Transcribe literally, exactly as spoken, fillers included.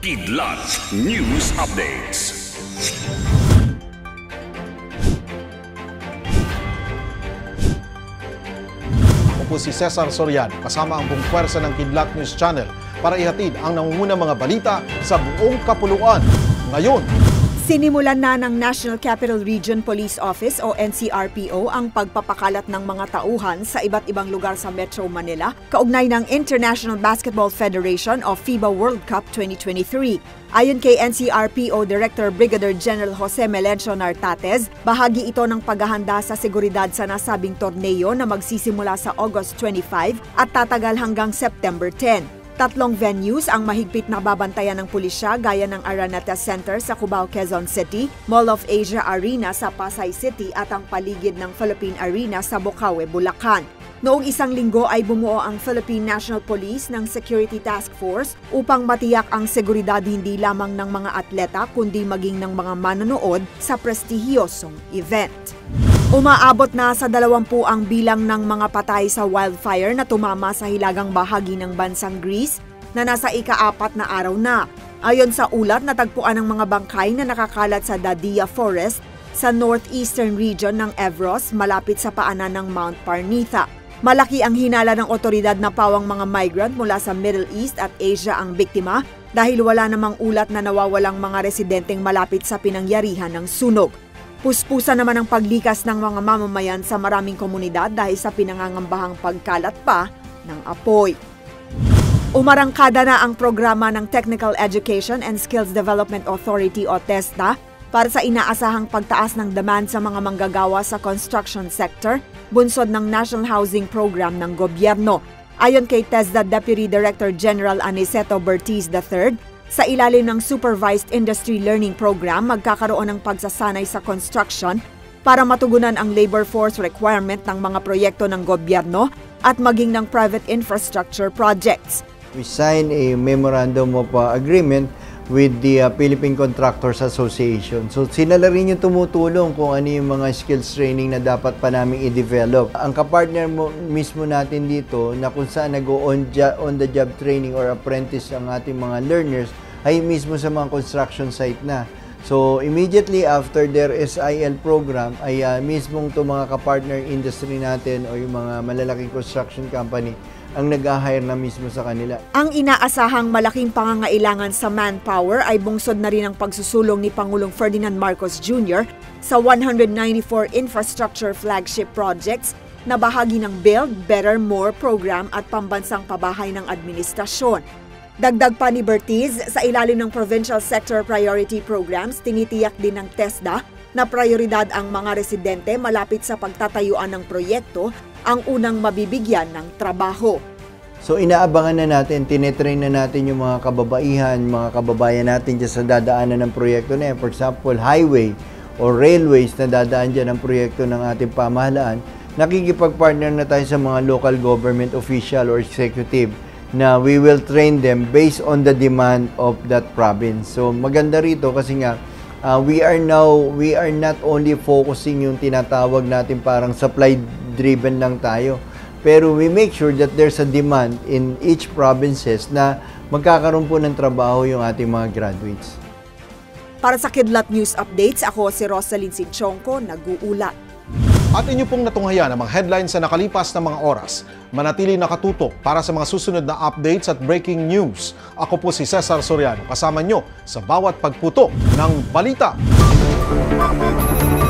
Kidlat News Updates. Ako po si Cesar Soriano, kasama ang buong pwersa ng Kidlat News Channel para ihatid ang nangungunang mga balita sa buong kapuluan. Ngayon, sinimulan na ng National Capital Region Police Office o N C R P O ang pagpapakalat ng mga tauhan sa iba't ibang lugar sa Metro Manila kaugnay ng International Basketball Federation o FIBA World Cup twenty twenty-three. Ayon kay N C R P O Director Brigadier General Jose Melencio Nartates, bahagi ito ng paghahanda sa seguridad sa nasabing torneo na magsisimula sa August twenty-five at tatagal hanggang September ten. Tatlong venues ang mahigpit na babantayan ng pulisya gaya ng Araneta Center sa Cubao, Quezon City, Mall of Asia Arena sa Pasay City at ang paligid ng Philippine Arena sa Bocaue, Bulacan. Noong isang linggo ay bumuo ang Philippine National Police ng Security Task Force upang matiyak ang seguridad hindi lamang ng mga atleta kundi maging ng mga manonood sa prestihiyosong event. Umaabot na sa dalawampu ang bilang ng mga patay sa wildfire na tumama sa hilagang bahagi ng bansang Greece na nasa ika-apat na araw na. Ayon sa ulat, natagpuan ang mga bangkay na nakakalat sa Dadia Forest sa northeastern region ng Evros malapit sa paanan ng Mount Parnitha. Malaki ang hinala ng otoridad na pawang mga migrant mula sa Middle East at Asia ang biktima dahil wala namang ulat na nawawalang mga residenteng malapit sa pinangyarihan ng sunog. Puspusa naman ang paglikas ng mga mamamayan sa maraming komunidad dahil sa pinangangambahang pagkalat pa ng apoy. Umarangkada na ang programa ng Technical Education and Skills Development Authority o TESDA para sa inaasahang pagtaas ng demand sa mga manggagawa sa construction sector, bunsod ng National Housing Program ng gobyerno. Ayon kay TESDA Deputy Director General Aniceto Bertiz the third, sa ilalim ng Supervised Industry Learning Program, magkakaroon ng pagsasanay sa construction para matugunan ang labor force requirement ng mga proyekto ng gobyerno at maging ng private infrastructure projects. We signed a memorandum of uh, agreement with the uh, Philippine Contractors Association. So sila rin yung tumutulong kung ano yung mga skills training na dapat pa namin i-develop. Ang kapartner mo, mismo natin dito na kung saan nag-on on the job training or apprentice ang ating mga learners ay mismo sa mga construction site na. So immediately after their S I L program ay uh, mismong to mga kapartner industry natin o yung mga malalaking construction company ang nag-hire na mismo sa kanila. Ang inaasahang malaking pangangailangan sa manpower ay bungsod na rin ang pagsusulong ni Pangulong Ferdinand Marcos Junior sa one hundred ninety-four infrastructure flagship projects na bahagi ng Build Better More program at pambansang pabahay ng administrasyon. Dagdag pa ni Bertiz, sa ilalim ng Provincial Sector Priority Programs, tinitiyak din ng TESDA na prioridad ang mga residente malapit sa pagtatayuan ng proyekto ang unang mabibigyan ng trabaho. So inaabangan na natin, tinetrain na natin yung mga kababaihan, mga kababayan natin dyan sa dadaanan ng proyekto na yan. For example, highway or railways na dadaan dyan ang proyekto ng ating pamahalaan. Nakikipag-partner na tayo sa mga local government official or executive na we will train them based on the demand of that province. So maganda rito kasi nga uh, we are now we are not only focusing yung tinatawag natin parang supply driven lang tayo, pero we make sure that there's a demand in each provinces na magkakaroon po ng trabaho yung ating mga graduates. Para sa Kidlat News Updates, ako si Rosalyn Sinchonko, nag-uulat. At inyo pong natunghayan ang mga headlines sa nakalipas na mga oras. Manatili nakatutok para sa mga susunod na updates at breaking news. Ako po si Cesar Soriano, kasama nyo sa bawat pagputok ng balita.